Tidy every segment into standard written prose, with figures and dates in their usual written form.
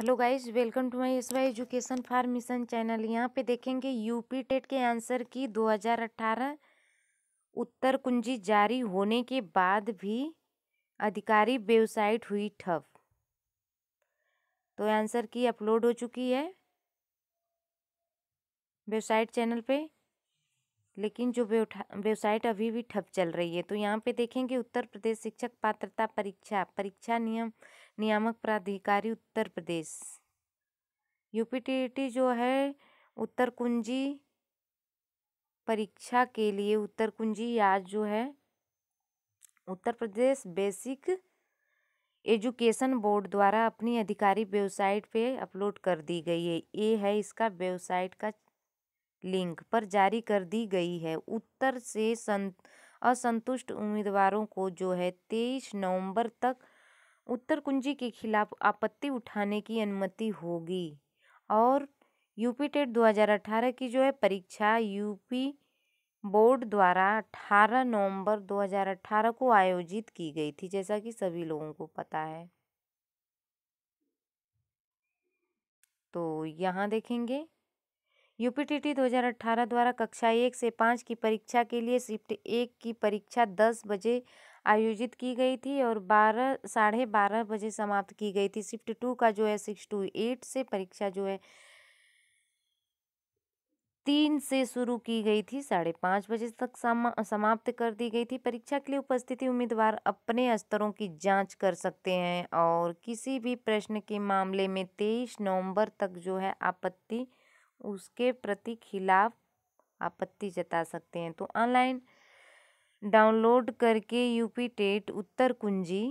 Hello guys, welcome to my SY education for mission channel. यहाँ पे देखेंगे UP TET के आंसर की 2018 उत्तर कुंजी जारी होने के बाद भी अधिकारी वेबसाइट हुई ठप। तो आंसर की अपलोड हो चुकी है वेबसाइट चैनल पे, लेकिन जो वेबसाइट अभी भी ठप चल रही है। तो यहाँ पे देखेंगे उत्तर प्रदेश शिक्षक पात्रता परीक्षा नियामक प्राधिकारी उत्तर प्रदेश यूपीटीटी जो है उत्तर कुंजी परीक्षा के लिए उत्तर कुंजी आज जो है Uttar Pradesh basic education board द्वारा अपनी आधिकारिक वेबसाइट पे अपलोड कर दी गई है। ये है इसका वेबसाइट का लिंक पर जारी कर दी गई है। उत्तर से असंतुष्ट उम्मीदवारों को जो है 23 नवंबर तक उत्तर कुंजी के खिलाफ आपत्ति उठाने की अनुमति होगी। और यूपी टेट 2018 की जो है परीक्षा यूपी बोर्ड द्वारा 18 नवंबर 2018 को आयोजित की गई थी, जैसा कि सभी लोगों को पता है। तो यहाँ देखेंगे यूपीटीटी 2018 द्वारा कक्षा 1 से 5 की परीक्षा के लिए शिफ्ट 1 की परीक्षा 10 बजे आयोजित की गई थी और 12:30 बजे समाप्त की गई थी। शिफ्ट 2 का जो है 6 to 8 से परीक्षा जो है 3 से शुरू की गई थी, 5:30 बजे तक समाप्त कर दी गई थी। परीक्षा के लिए उपस्थिति उम्मीदवार अपने स्तरों की जांच कर सकते हैं और किसी भी प्रश्न के मामले में 23 नवंबर तक जो है आपत्ति उसके प्रति खिलाफ आपत्ति जता सकते हैं। तो ऑनलाइन डाउनलोड करके यूपी टेट उत्तर कुंजी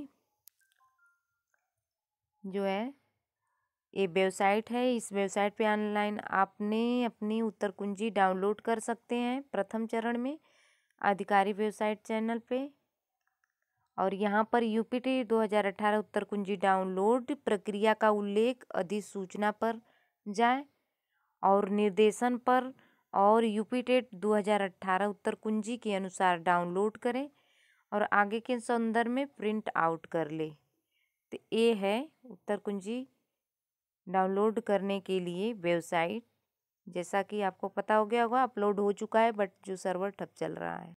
जो है ये वेबसाइट है, इस वेबसाइट पे ऑनलाइन आपने अपनी उत्तर कुंजी डाउनलोड कर सकते हैं प्रथम चरण में आधिकारिक वेबसाइट चैनल पे। और यहाँ पर यूपीटी 2018 उत्तर कुंजी डाउनलोड प्रक्रिया का उल्लेख अधिसूचना पर जाए और निर्देशन पर और यूपी टेट 2018 उत्तर कुंजी के अनुसार डाउनलोड करें और आगे के संदर्भ में प्रिंट आउट कर ले। तो ये है उत्तर कुंजी डाउनलोड करने के लिए वेबसाइट, जैसा कि आपको पता हो गया होगा अपलोड हो चुका है, बट जो सर्वर ठप चल रहा है।